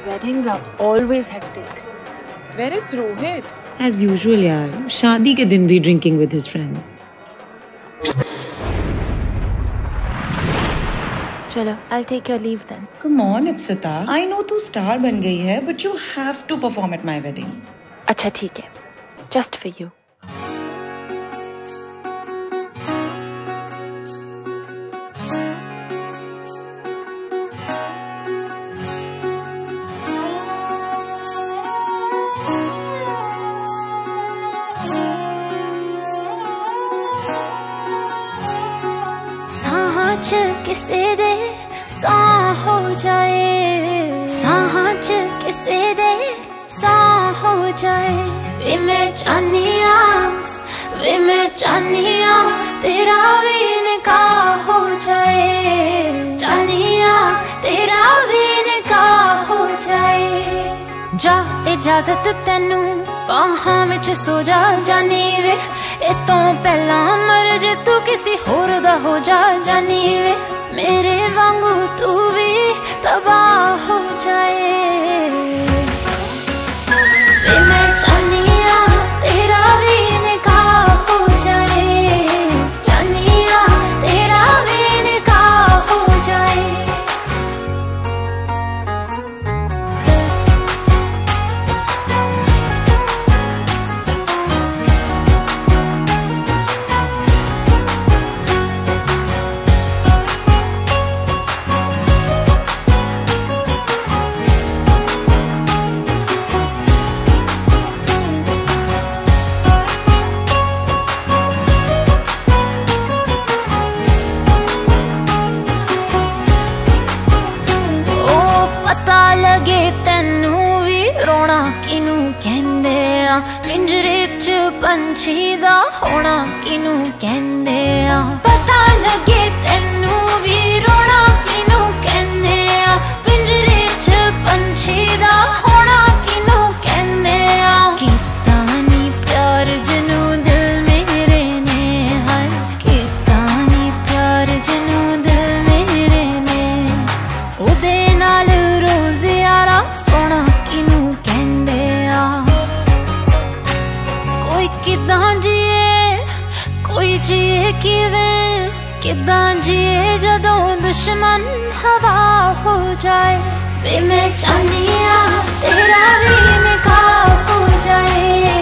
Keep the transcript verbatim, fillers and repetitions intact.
Weddings are always hectic. Where is Rohit? As usual यार, शादी के दिन भी drinking with his friends. चलो, I'll take your leave then. Come on, Ipsita. I know तू star बन गई है, but you have to perform at my wedding. अच्छा ठीक है, just for you. सांच किसे दे सा हो जाए, सांच किसे दे सा हो जाए। वे मैं चाहनिया, वे मैं चाहनिया तेरा भी निकाह हो जाए, चाहनिया तेरा भी निकाह हो जाए। जा इजाजत तेनू बाहां विच सो जा जानी वे, ए तो पहला मर जे तू किसी होर दा हो जा जानी वे। मेरे वांगू तू भी तबाह हो जाए। वे मैं चाहनिया तेरा भी निकाह हो जाए, चाहनिया तेरा भी निकाह हो जाए। लगे तेनू भी रोना किनू कहंदे आ, पिंजरे च पंछी दा होना किनू कहंदे आ। पता लगे तेनू भी रोना किनू कहंदे आ, पिंजरे च पंछी दा होना किनू कहंदे आ। कीता नी प्यार जनू दिल मेरे ने, हाय कीता नी प्यार जनू दिल मेरे ने। ओदे नाल सोना किनू कहंदे आ। कोई किदां जिए, कोई जिए किवें, किदां जिए जदों दुश्मन हवा हो जाए। वे मैं चाहनिया तेरा भी निकाह हो जाए।